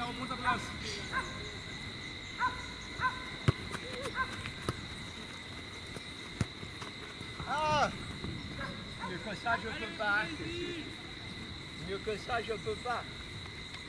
reprends ta place. Ah! Mieux que ça, je peux pas. Mieux que ça, je peux pas.